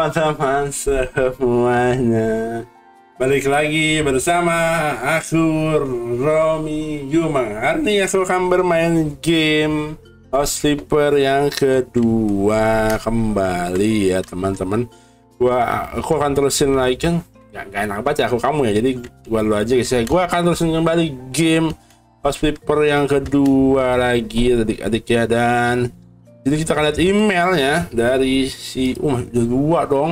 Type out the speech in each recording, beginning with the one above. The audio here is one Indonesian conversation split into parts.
teman-teman semuanya, balik lagi bersama aku Romi Gumang. Hari ini aku akan bermain game House Flipper yang kedua kembali ya teman-teman. Aku akan terusin lagi kan, gak enak banget ya aku kamu ya, jadi gua lu aja guys ya. Gua akan terusin kembali game House Flipper yang kedua lagi adik-adik ya. Dan jadi kita akan lihat emailnya dari si dua dong.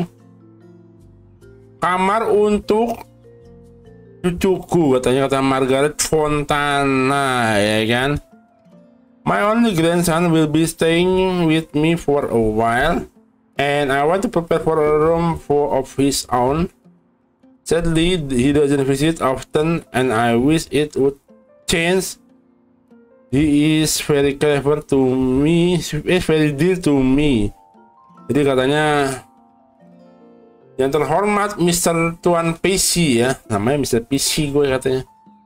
Kamar untuk cucuku, kata Margaret Fontana ya kan. My only grandson will be staying with me for a while, and I want to prepare for a room of his own. Sadly, he doesn't visit often, and I wish it would change. He is very clever to me, is very dear to me. Jadi katanya, yang terhormat Mr. Tuan PC ya, namanya Mr. PC gue katanya.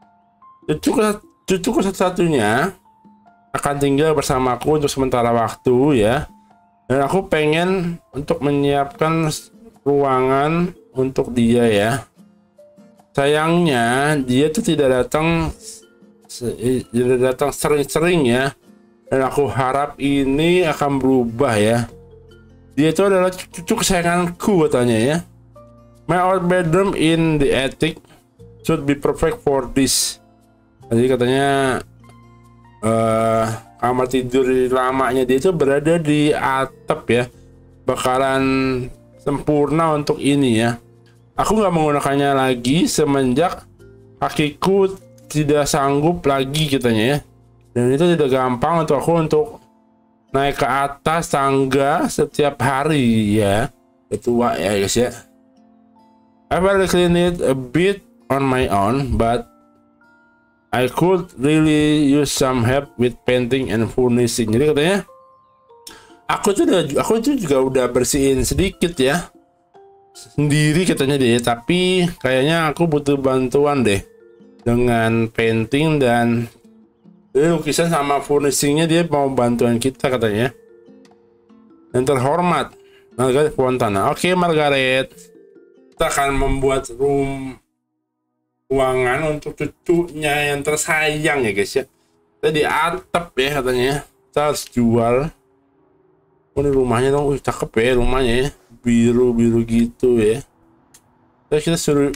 Cucuku satu-satunya akan tinggal bersamaku untuk sementara waktu ya. Dan aku pengen untuk menyiapkan ruangan untuk dia ya. Sayangnya dia tuh tidak datang sering-sering ya, dan aku harap ini akan berubah ya. Dia itu adalah cucu kesayanganku katanya ya. My old bedroom in the attic should be perfect for this. Jadi katanya kamar tidur lamanya dia itu berada di atap ya, bakalan sempurna untuk ini ya. Aku nggak menggunakannya lagi semenjak kakiku tidak sanggup lagi katanya ya, dan itu tidak gampang untuk aku untuk naik ke atas tangga setiap hari ya. Tua ya guys ya. I will clean it a bit on my own, but I could really use some help with painting and furnishing. Jadi katanya aku itu juga udah bersihin sedikit ya sendiri katanya dia, tapi kayaknya aku butuh bantuan deh dengan painting dan lukisan sama furnishingnya. Dia mau bantuan kita katanya. Yang terhormat Margaret Fontana. Oke Margaret, kita akan membuat ruangan untuk cucunya yang tersayang ya guys ya. Kita di atap ya katanya. Kita harus jual. Oh, ini rumahnya dong. Wih, cakep ya rumahnya ya, biru-biru gitu ya. Terus kita suruh.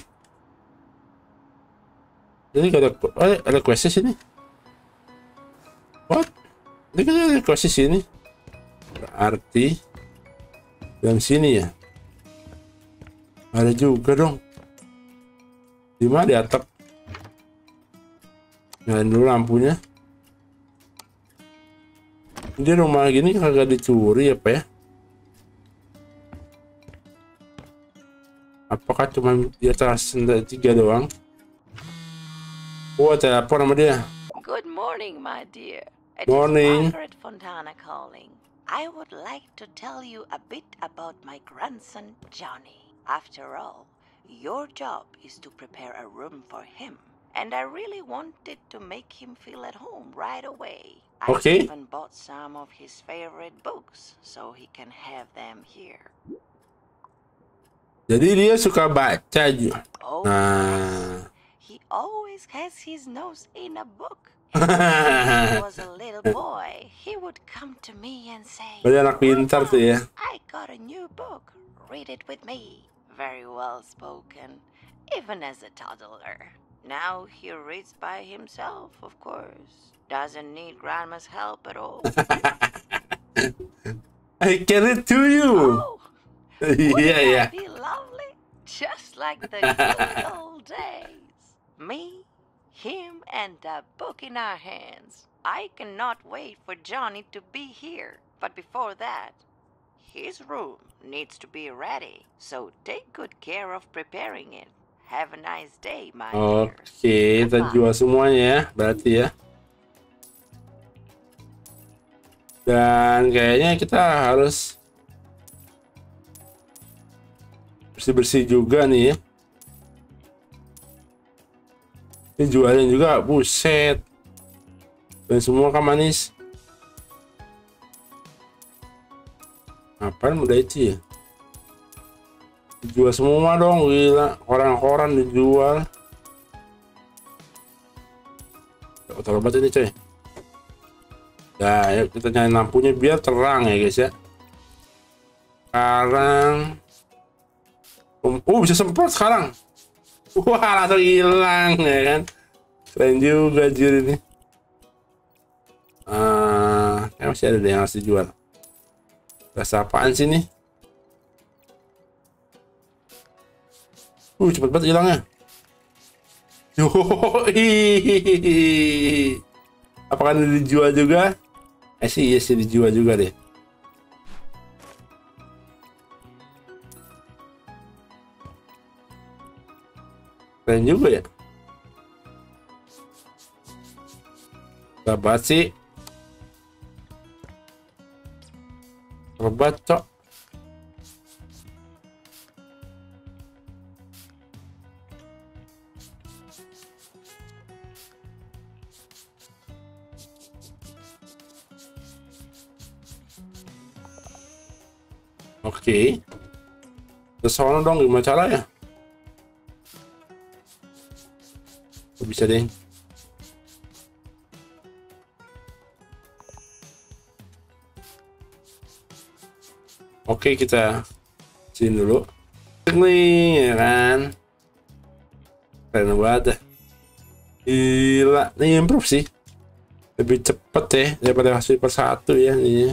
Jadi ada quest sini. What? Ini kan ada quest sini. Berarti yang sini ya. Ada juga dong. Di mana di atap? Nyalain dulu lampunya. Ini rumah gini kagak dicuri apa ya? Apakah cuma di atas 3 doang? Oh, telepon sama dia. Good morning, my dear. It Morning. is Margaret Fontana calling. I would like to tell you a bit about my grandson, Johnny. After all, your job is to prepare a room for him. And I really wanted to make him feel at home right away. Okay. I even bought some of his favorite books so he can have them here. Jadi dia suka baca juga. Oh, Nah. he always has his nose in a book. And when he was a little boy, he would come to me and say, Berarti anak pintar tuh ya. I got a new book. Read it with me. Very well spoken, even as a toddler. Now he reads by himself, of course. Doesn't need grandma's help at all. I can read to you. Oh, Iya ya. be lovely, just like the good old days. Me, him, and a book in our hands. I cannot wait for Johnny to be here. But before that, his room needs to be ready. So take good care of preparing it. Have a nice day, my dear. Oke, kita jual semuanya ya, berarti ya. Dan kayaknya kita harus bersih-bersih juga nih ya. Ini jualin juga, buset. Dan semua kan manis. Apaan udah itu ya? Dijual semua dong, gila. Koran-koran dijual. Kotor banget ini coy. Nah, yuk kita nyalain lampunya biar terang ya guys ya. Sekarang bisa semprot sekarang. Wah, langsung hilang ya kan. Keren juga jir ini. Masih ada yang harus dijual. Rasa apaan sih nih? Cepet banget hilangnya. Yoi. Apakah ini dijual juga? Iya sih dijual juga deh. Keren juga ya. Gak sih. Obat cok. Oke. Kesono dong, gimana caranya? Bisa deh. Oke, kita sini dulu. Nih, ya kan. Keren banget dah. Gila, ini improve sih. Lebih cepet ya daripada hasil per satu ya ini.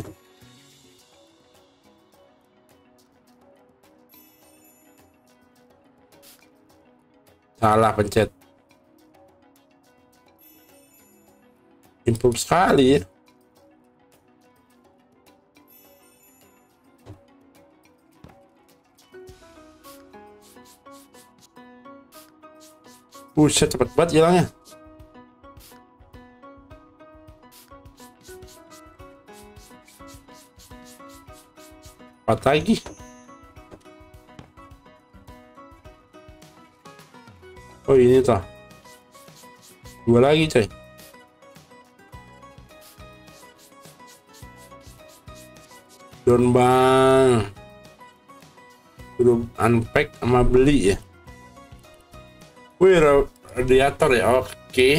Salah pencet. Improve sekali ya. Buset, cepet banget hilangnya. Empat lagi. Oh ini tuh. Dua lagi coy. Don bang. Udah unpack sama beli ya. Wih, radiator ya, oke.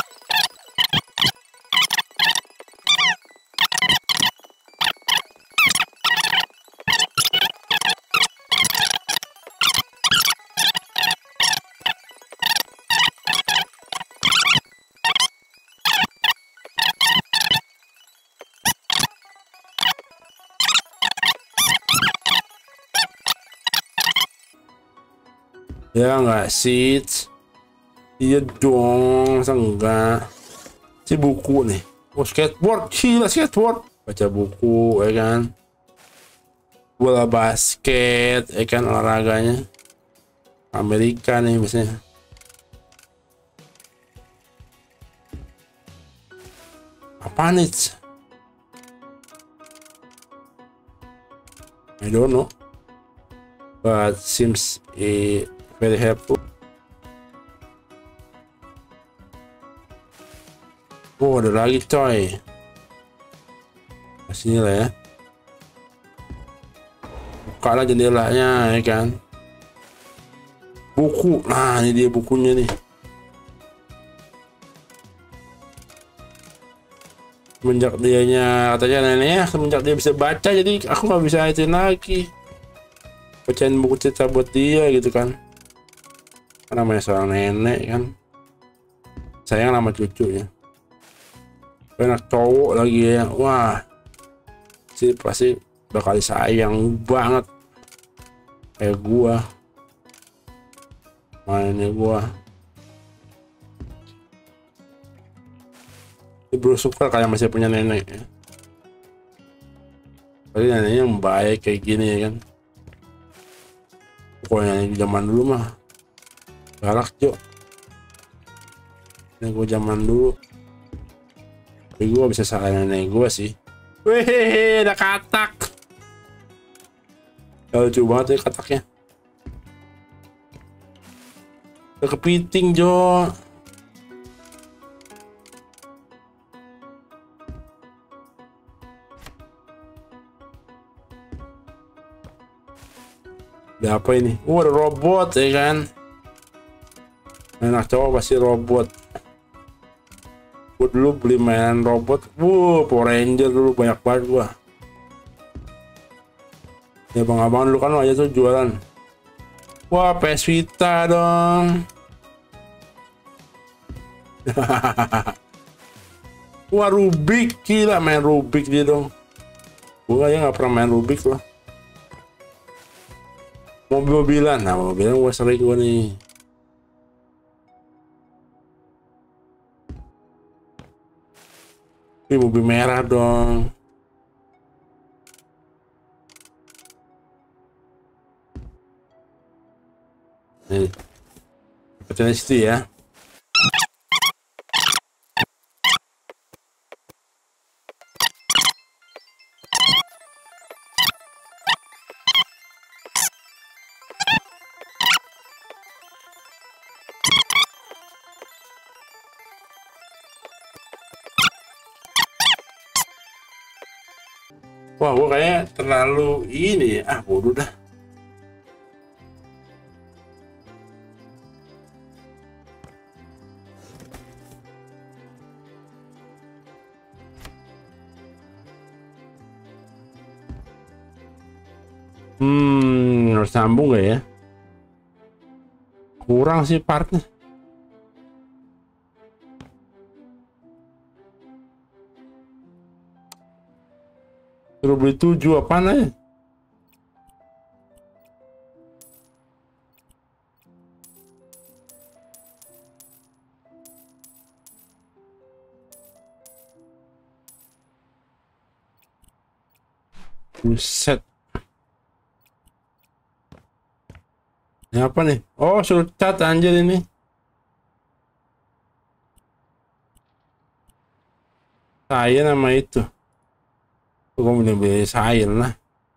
Ya nggak sih. Iya dong, masa enggak? Si buku nih. Oh, skateboard, gila skateboard. Baca buku, ya kan? Bola basket, ya kan olahraganya. Amerika nih biasanya. Apa nih? I don't know. But seems very helpful. Oh, ada lagi coy. Sini lah ya. Buka lah jendelanya ya kan. Buku. Nah, ini dia bukunya nih. Semenjak dianya katanya neneknya semenjak dia bisa baca, jadi aku nggak bisa itu lagi. Bacain buku cerita buat dia gitu kan. Namanya seorang nenek kan. Sayang sama cucunya. Anak cowok lagi ya. Wah, sih pasti bakal sayang banget kayak gua mainnya gua. Ini bro suka kayak masih punya nenek ya. Tapi neneknya yang baik kayak gini ya kan. Pokoknya yang zaman dulu mah galak Jo. Ini gua zaman dulu. Tapi gue bisa salah nenek gue sih. Wih, ada katak. Lucu banget ya kataknya. Udah kepiting Jo. Ada apa ini? Ada robot ya kan. Enak cowok pasti robot. Gue dulu beli mainan robot. Power Ranger dulu banyak banget gua. Ya abang-abang dulu kan aja tuh jualan. Wah, PS Vita dong. Wah, Rubik, gila main Rubik dia dong. Gue aja nggak pernah main Rubik loh. Mobil-mobilan, nah mobilan gue sering gue nih. Ini mobil merah dong. Nih, dapetin situ ya. Wah, gua kayaknya terlalu ini ya. Bodoh dah. Harus sambung gak ya? Kurang sih partnya. Suruh beli 7 apaan aja? Buset. Ini apa nih? Oh, suruh cat anjir ini. Saya nama itu. Gue beli sain lah.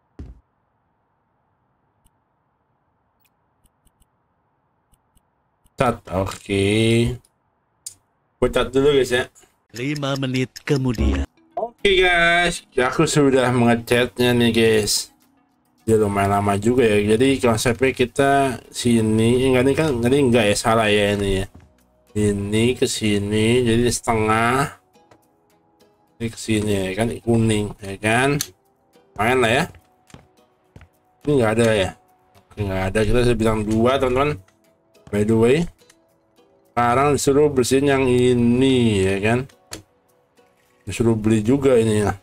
Cat, oke. Gue cat dulu guys ya. 5 menit kemudian. Oke guys, aku sudah mengecatnya nih guys. Dia lumayan lama juga ya. Jadi konsepnya kita sini, enggak ini kan, ini enggak ya, salah ya ini ya. Ini ke sini, jadi setengah. Ini ke sini ya kan, kuning ya kan. Main lah ya. Ini enggak ada ya. Enggak ada, kita sudah bilang 2 teman-teman. By the way, sekarang disuruh bersihin yang ini ya kan. Disuruh beli juga ini ya.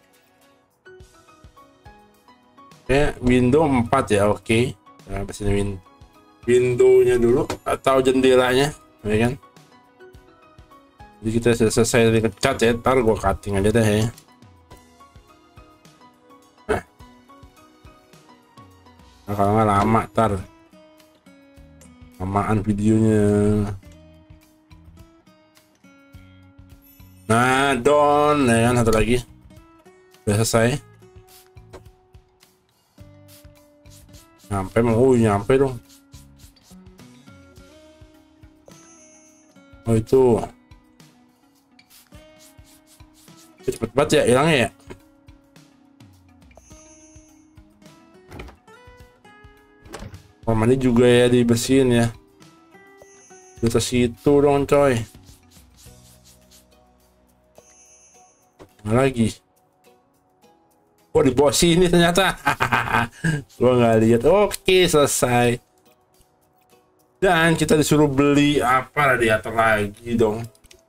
Oke, window 4 ya, oke. Nah, bersihin windownya dulu atau jendelanya ya kan. Jadi kita sudah selesai dari ngecat ya, ntar gua cutting aja deh ya. Nah, kalau nggak lama ntar lamaan videonya. Nah, don ya kan, satu lagi udah selesai. Nyampe mau, nyampe dong. Oh itu cepet banget ya hilangnya ya. Kamar mandi juga ya dibersihin ya. Di atas situ dong coy. Mana lagi? Oh di bawah sini ternyata. Gua nggak lihat. Oke selesai. Dan kita disuruh beli apa radiator lagi dong.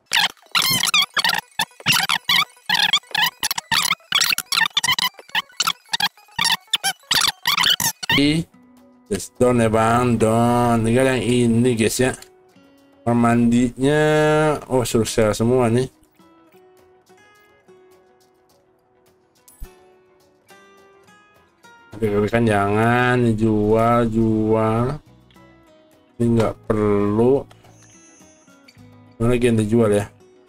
Just down ya bang, down. Tinggal yang ini guys ya. Kamar mandinya, oh suruh share semua nih. Tapi kan jangan dijual, jual. Ini nggak perlu. Mana lagi yang dijual ya?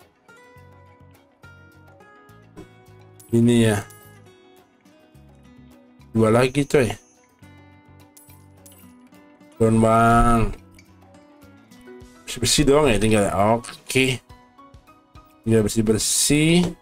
Ini ya. Jual lagi coy. Don bang. Bersih-bersih doang ya tinggal. Oke. Tinggal bersih-bersih.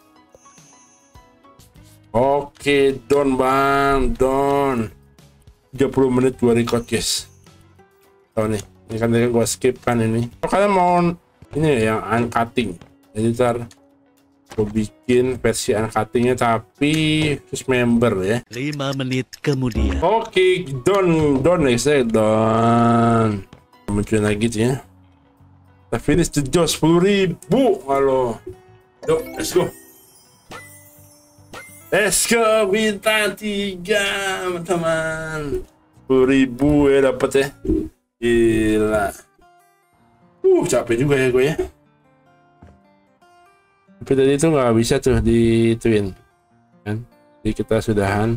Oke, don bang, don. 30 menit gua record guys. Tahu nih, ini kan tadi gua skip kan ini. Kalau kalian mau ini yang uncutting, jadi ntar gua bikin versi uncuttingnya tapi khusus member ya. 5 menit kemudian. Oke, done guys, done. Munculin lagi tuh ya. Kita finish the job 10.000. Halo. Yuk, let's go. Let's go, bintang 3 teman-teman. 10.000 ya dapat ya. Gila. Capek juga ya gue ya. Tapi tadi itu nggak bisa tuh di twin kan. Jadi kita sudahan.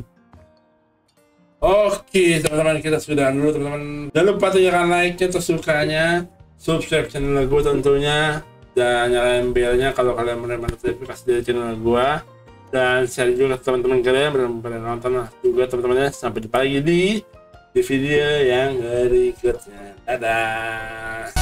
Oke teman-teman, kita sudah dulu teman-teman. Jangan lupa tekan like-nya atau sukanya, subscribe channel gue tentunya, dan nyalain belnya kalau kalian menerima notifikasi dari channel gue, dan share juga ke teman-teman kalian pada nonton juga teman-temannya. Sampai jumpa lagi di video yang berikutnya. Dadah.